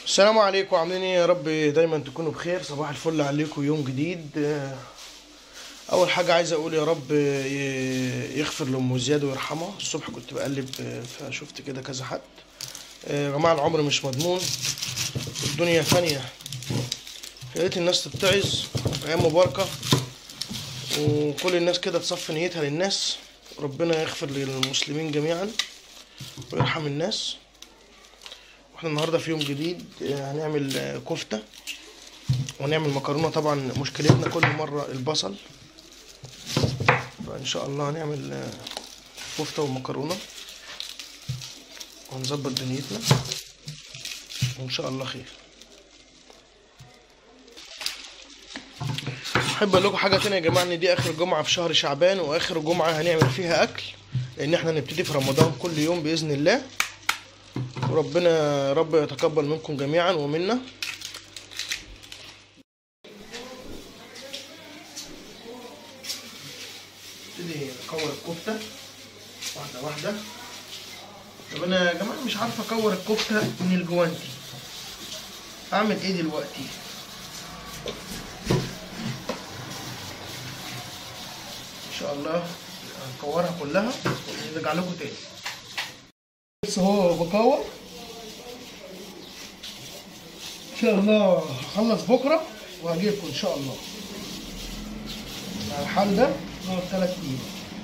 السلام عليكم، عاملين ايه؟ يا رب دايما تكونوا بخير. صباح الفل عليكم، يوم جديد. اول حاجه عايز اقول يا رب يغفر لام زياد ويرحمها. الصبح كنت بقلب فشفت كده كذا حد. يا جماعه العمر مش مضمون، الدنيا فانيه. يا ريت الناس تتعظ، ايام مباركه، وكل الناس كده تصفي نيتها للناس. ربنا يغفر للمسلمين جميعا ويرحم الناس. واحنا النهارده في يوم جديد، هنعمل كفته ونعمل مكرونه. طبعا مشكلتنا كل مره البصل، فان شاء الله هنعمل كفته ومكرونه ونظبط دنيتنا وان شاء الله خير. احب اقول لكم حاجه تانية يا جماعه، ان دي اخر جمعه في شهر شعبان واخر جمعه هنعمل فيها اكل، لان احنا هنبتدي في رمضان كل يوم باذن الله. وربنا رب يتقبل منكم جميعا ومنا. نبتدي نكور الكفته واحده واحده. طب انا يا جماعه مش عارف اكور الكفته من الجوانتي، اعمل ايه دلوقتي؟ ان شاء الله هنكورها كلها ونرجع لكم تاني. بس هو بكور ان شاء الله. هخلص بكره وهجيلكم ان شاء الله. الحال ده نقعد 3 ايام.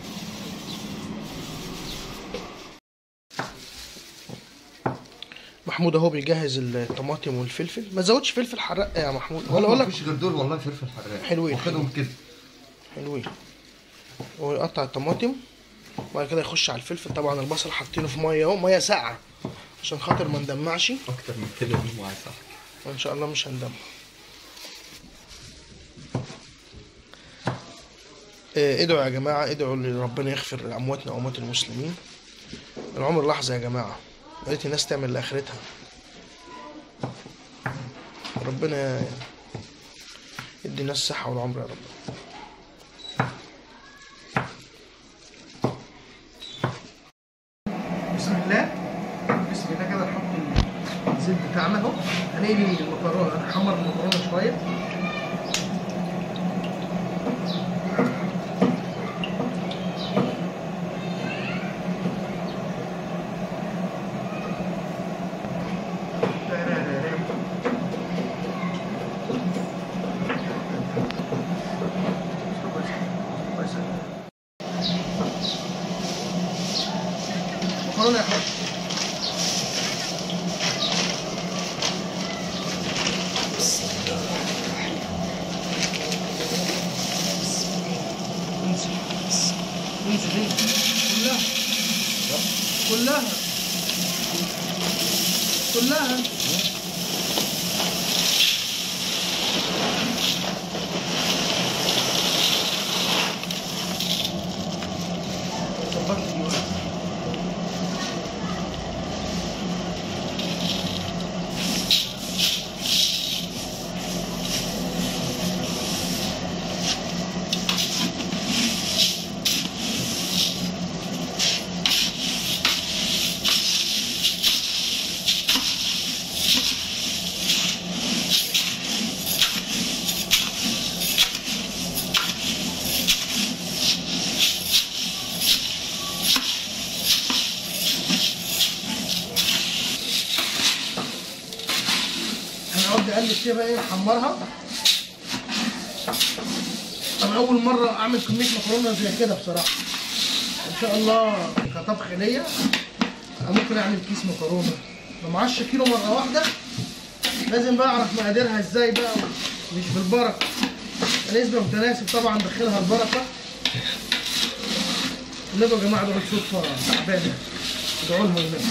محمود اهو بيجهز الطماطم والفلفل. ما تزودش فلفل حراق يا محمود، ولا اقول لك مفيش غير دول والله. فلفل حراق حلوين، واخدهم كده حلوين. ويقطع الطماطم وبعد كده يخش على الفلفل. طبعا البصل حاطينه في ميه اهو، ميه ساقعه عشان خاطر ما ندمعش. اكتر من كده دي معايا صح، وان شاء الله مش هندمع. ادعوا يا جماعه، ادعوا لربنا يغفر لامواتنا واموات المسلمين. العمر لحظه يا جماعه، يا ريت الناس تعمل لاخرتها. ربنا يدي الناس الصحه والعمر يا رب. بسم الله، بسم الله كده نحط الزيت بتاعنا اهو. هنقلي المكرونه، هنحمر المكرونه شويه. مكرونه يا حبيبي. انزل كلها كلها. ظبطت دي واحد. هنقعد نقلب فيها بقى، ايه، نحمرها. انا اول مره اعمل كميه مكرونه زي كده بصراحه. ان شاء الله كطبخ ليا ممكن اعمل كيس مكرونه. لو معاش كيلو مره واحده لازم بقى اعرف مقاديرها ازاي بقى، مش بالبركه. نسبه متناسب طبعا، دخلها البركه. النبي يا جماعه دول صدفه تعبانه، ادعوا لهم النبي.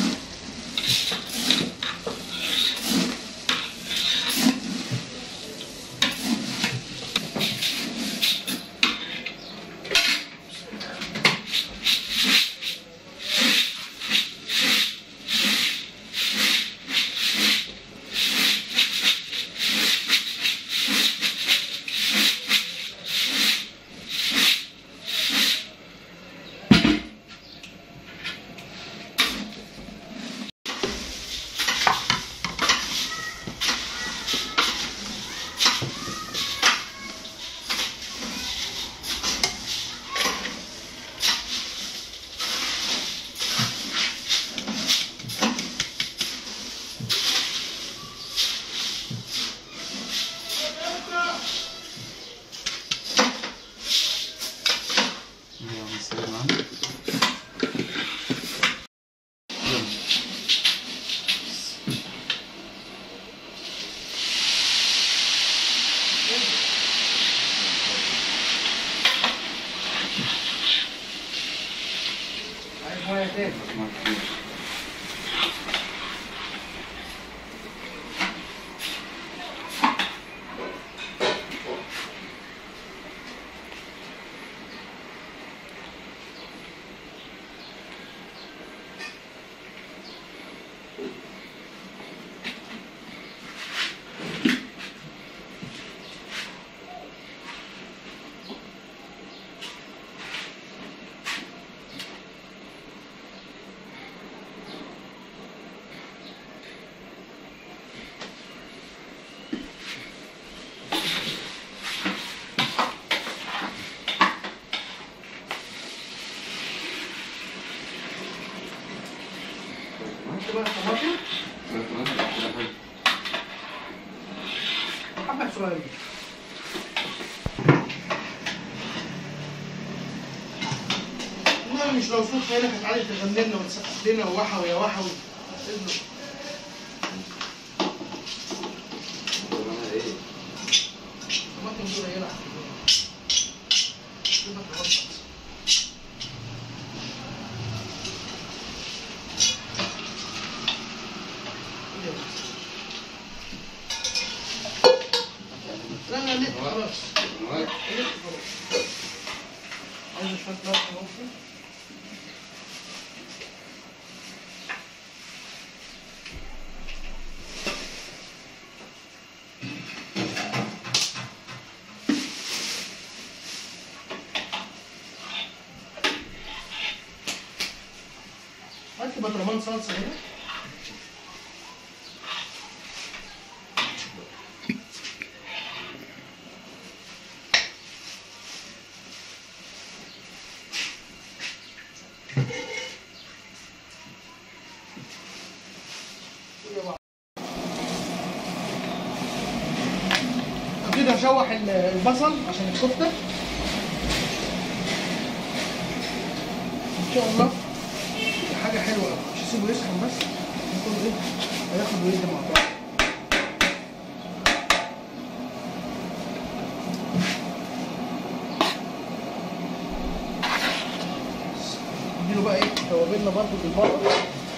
حبة صغيرين. والله مش لو صوت خيالك هتعالي تغني لنا وتسقف لنا ووحوي يا وحوي. طماطم دي قليلة على الكمية. لا لا ليه خلاص. ليه خلاص. عايز شوية ملح ممكن. هات برطمان صلصة هنا. ابتدي اشوح البصل عشان الكفته ان شاء الله. حاجه حلوه قوي، مش هسيبه يسخن بس كله ايه هياخد ويدي مع بعض. نديله بقى ايه توابلنا برضه بالمره.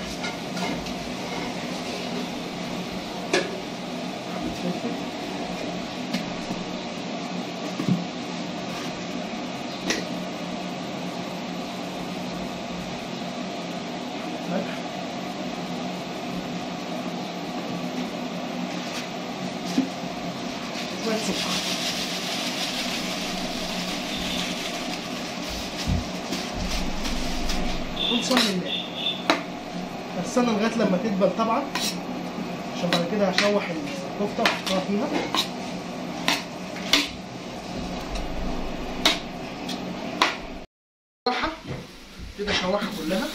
شوية سكر. ونصلي الله. هستنى لغاية لما تدبل طبعا عشان بعد كده هشوح الكفتة واحطها فيها. كده اشوحها كلها.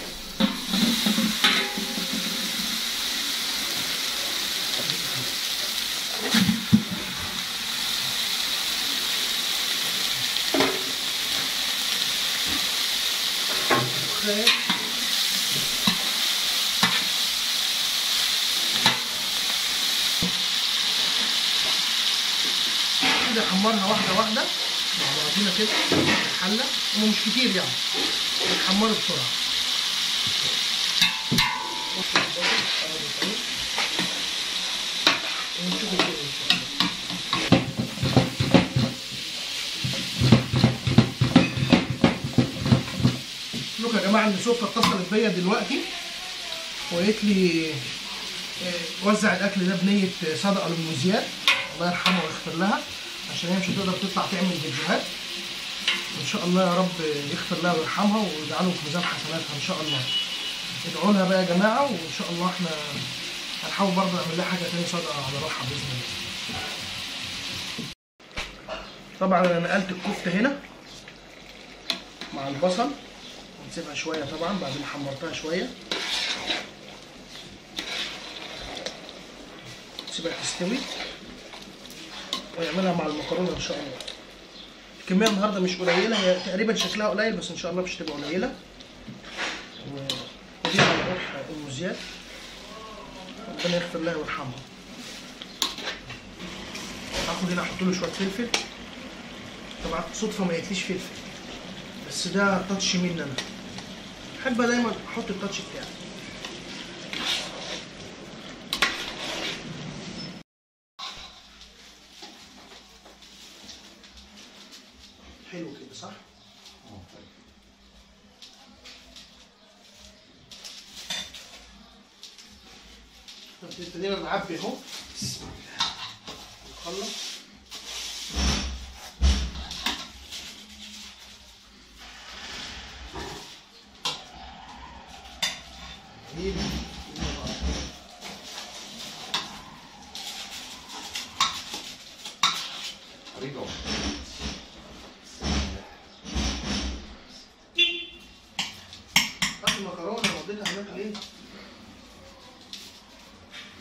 كده احمرها واحده واحده مع بعضينا كده في الحله، ومش كتير يعني بتحمروا بسرعه. ونشوف كده ان شاء الله. لكم يا جماعه ان سفرة اتصلت بيا دلوقتي وقالت لي وزع الاكل ده بنيه صدقه لام زياد الله يرحمها ويغفر لها، عشان هي مش هتقدر تطلع تعمل فيديوهات. ان شاء الله يا رب يغفر لها ويرحمها ويجعله في ميزان حسناتها ان شاء الله. ادعوا لها بقى يا جماعه، وان شاء الله احنا هنحاول برضه نعمل لها حاجه تاني صدقه على روحها باذن الله. طبعا انا نقلت الكفته هنا مع البصل ونسيبها شويه طبعا بعد ما حمرتها شويه. نسيبها تستوي ونعملها مع المكرونه ان شاء الله. الكميه النهارده مش قليله، هي تقريبا شكلها قليل بس ان شاء الله مش هتبقى قليله. ودي على روح ام زياد ربنا يغفر لها ويرحمها. هاخد هنا احط له شويه فلفل. طبعا صدفه ما قالتليش فلفل بس ده تاتش مني انا، بحب دايما احط التاتش بتاعي. حلو كده صح؟ طب ابتدينا نعبي اهو. بسم الله. نخلص. المكرونه وديتها هناك ليه؟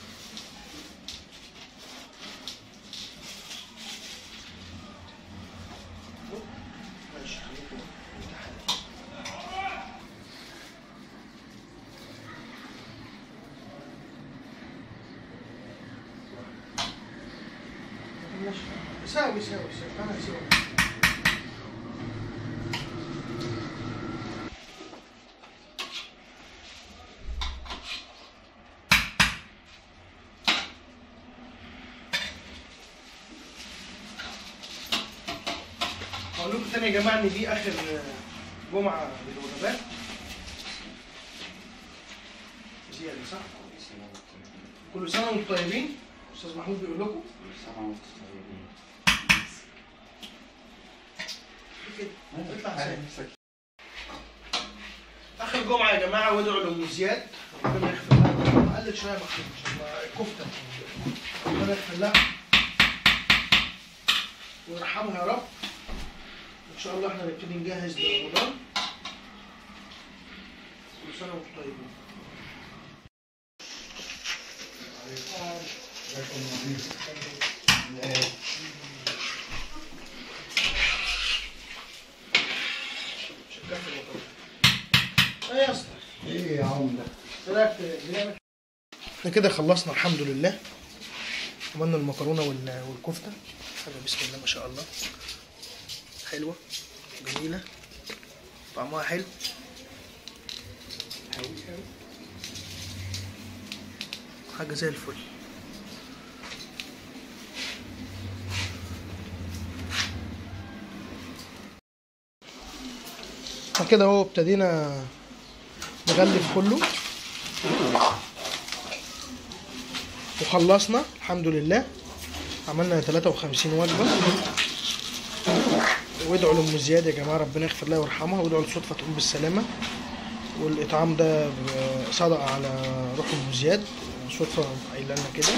ساوي انا ساوي. هقول لكم تاني يا جماعه ان دي اخر جمعه للوجبات. زياده صح؟ كل سنه وانتم طيبين. استاذ محمود بيقول لكم كل سنة وانتم طيبين. كده اطلع سالم. اخر جمعه يا جماعه، وادعوا لام زياد ربنا يغفر لها. قلت شويه محمود الكفته ربنا يغفر لها ويرحمها يا رب. ان شاء الله احنا نبتدي نجهز لرمضان. كل سنه وانتم طيبين. شكرا في المطار. ايه يا اسطى؟ ايه يا عم ده؟ احنا كده خلصنا الحمد لله. عملنا المكرونه والكفته. حاجه بسم الله ما شاء الله، حلوه جميله، طعمها حلو. حاجه زي الفل. كده اهو ابتدينا نغلف كله وخلصنا الحمد لله. عملنا 53 وجبه. وادعوا لام زياد يا جماعه ربنا يغفر لها ويرحمها، وادعوا لصدفه تقوم بالسلامه. والاطعام ده صدقه على روح ام زياد، صدفه قايله لنا كده.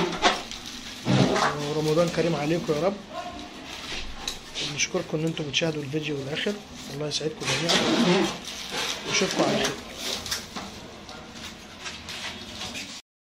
ورمضان كريم عليكم يا رب. نشكركم ان انتم بتشاهدوا الفيديو للاخر. الله يسعدكم جميعا واشوفكم على خير.